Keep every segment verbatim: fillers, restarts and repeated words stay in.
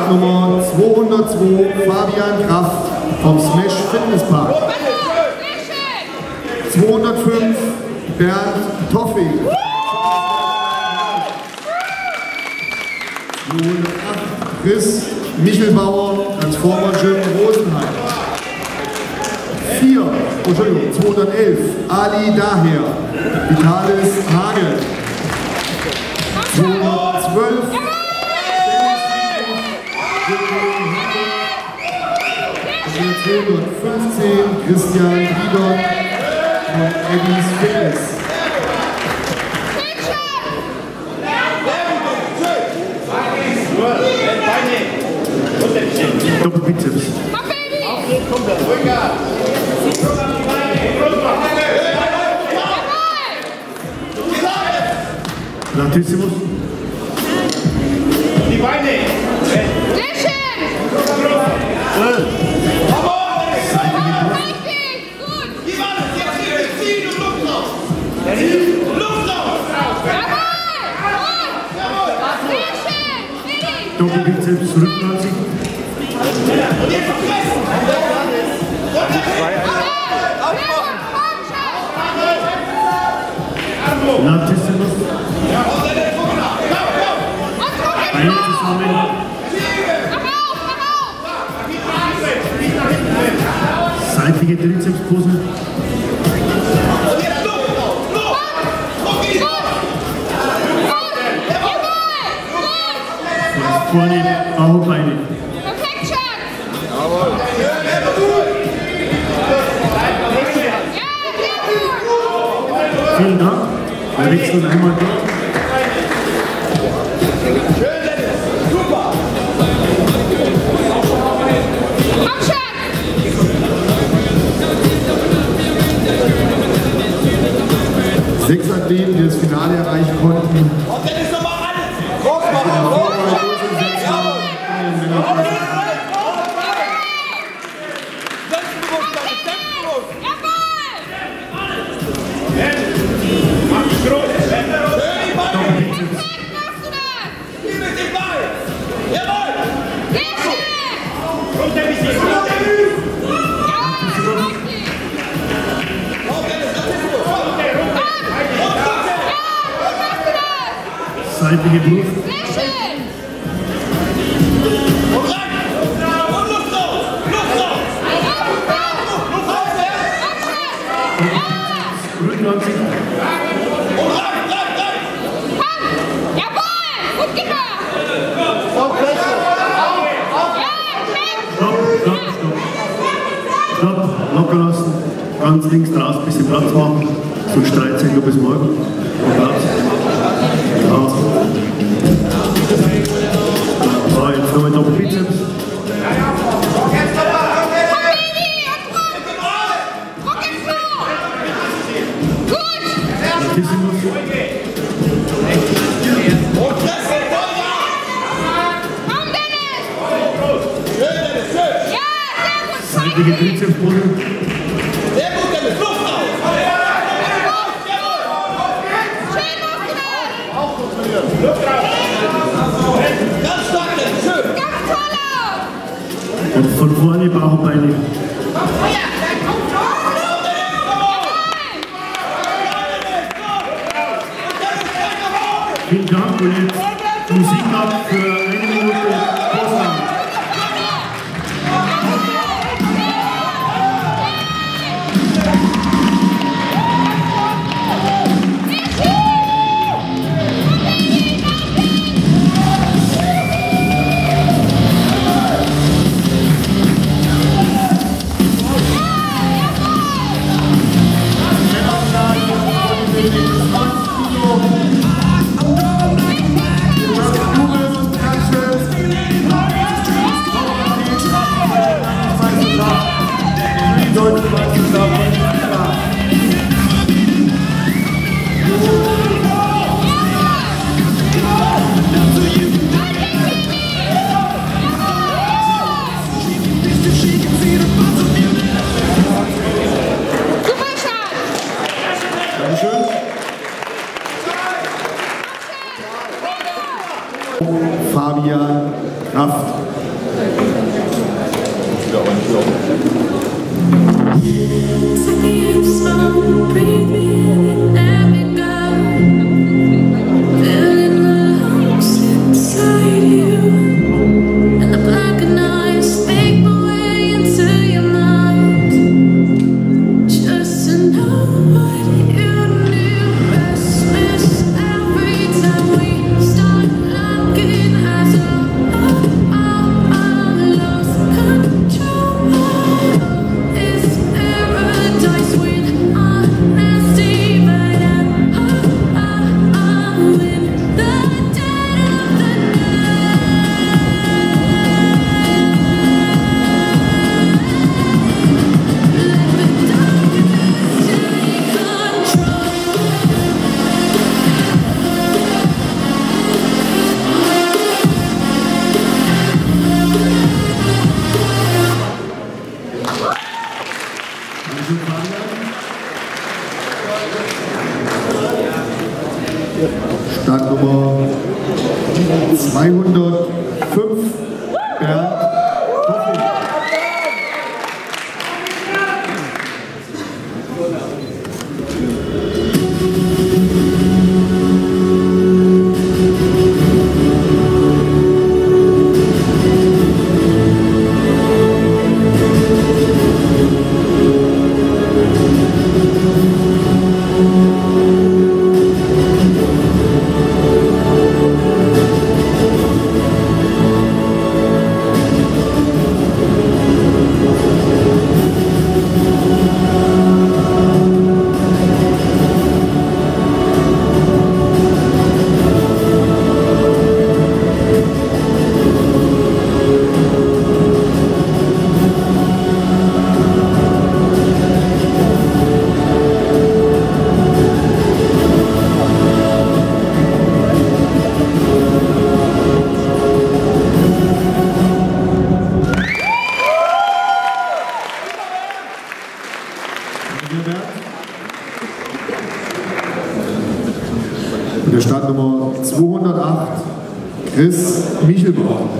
Startnummer zweihundertzwei, Fabian Kraft vom Smash Fitnesspark. zweihundertfünf, Bernd Toffing. zweihundertacht, Chris Michelbauer, Transformer Gym Rosenheim. vier, oh, Entschuldigung, zweihundertelf, Ali Daher, Vitalis Hagel. zweihundertzwölf, zweihundertfünfzehn, Christian Riedon von Eddie's Fitness. Doppelbizeps. Latissimus. Die Beine. Doppelbizeps, Rückenansicht. Latissimus. Beine zusammen. Seitliche Trizepspose. Vorne Bauchbeine. Vielen Dank. Wir wechseln einmal durch. Sechs Athleten, die das Finale erreichen konnten. Seitliche Brust. Rückenansicht. Jawohl! Gut gemacht! Stopp, stopp, stopp. Stopp, locker lassen. Ganz links draußen ein bisschen Platz machen. So streit sich nur bis morgen. Und Platz. Raus. So, jetzt nochmal Doppelbizeps. Latissimus. Seitliche Trizepspose. Sehr gut, Dennis, Luft auf! Auch funktioniert. Luft raus! Ganz stark, Dennis, schön! Ganz toll aus! Und von vorne Bauchbeine. Vielen Dank und jetzt Musik ab für eine Minute Postnahme. I'm Startnummer zweihundertfünf, Bernd Hoffing. Und der Startnummer zweihundertacht, Chris Michelbraun.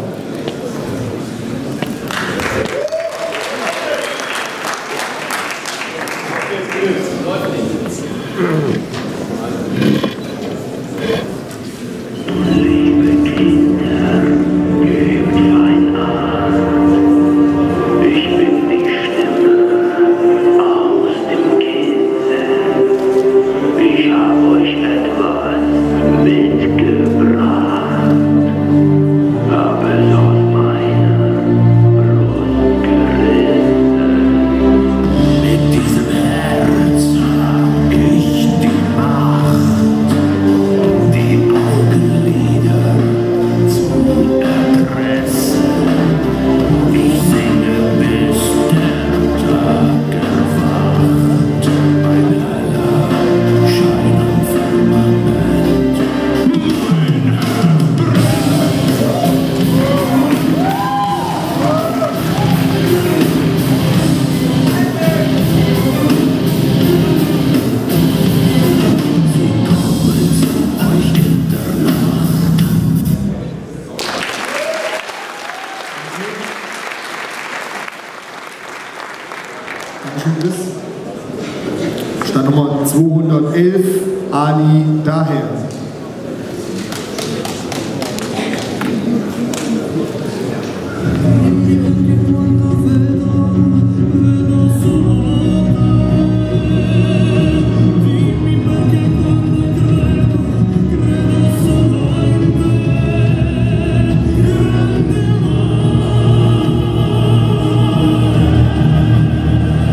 Startnummer zweihundertelf, Ali Daher.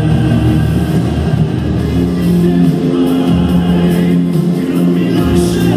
Shit.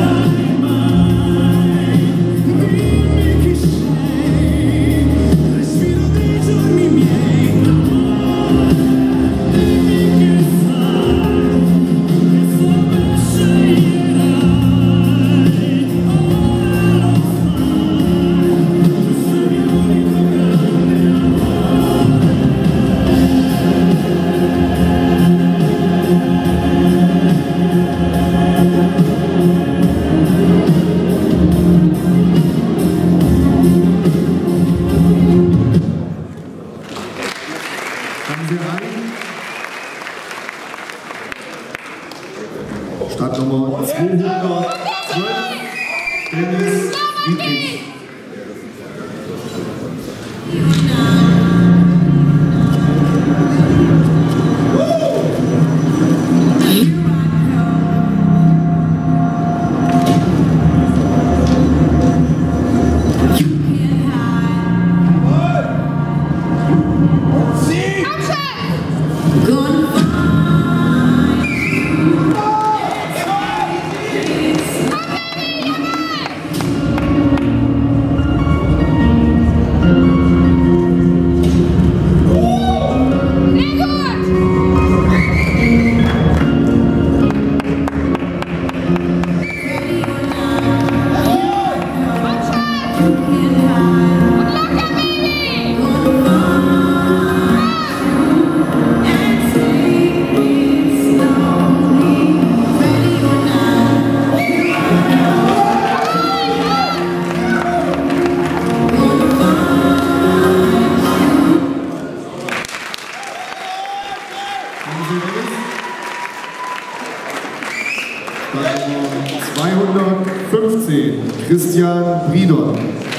Christian Bridon.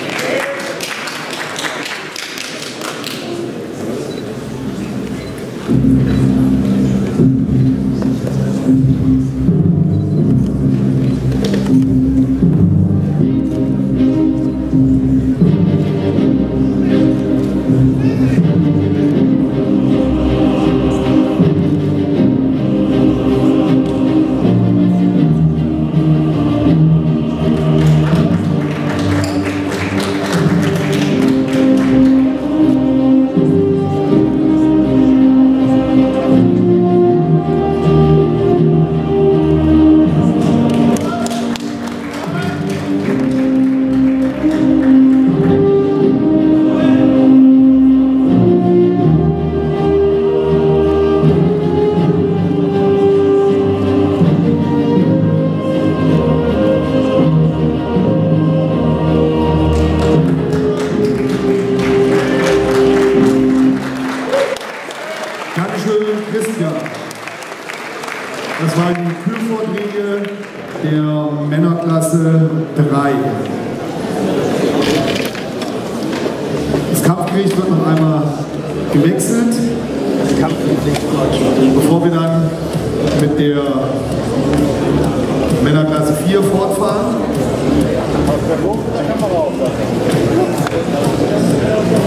Christian. Das waren die Kühlvorträge der Männerklasse drei. Das Kampfgericht wird noch einmal gewechselt, bevor wir dann mit der Männerklasse vier fortfahren.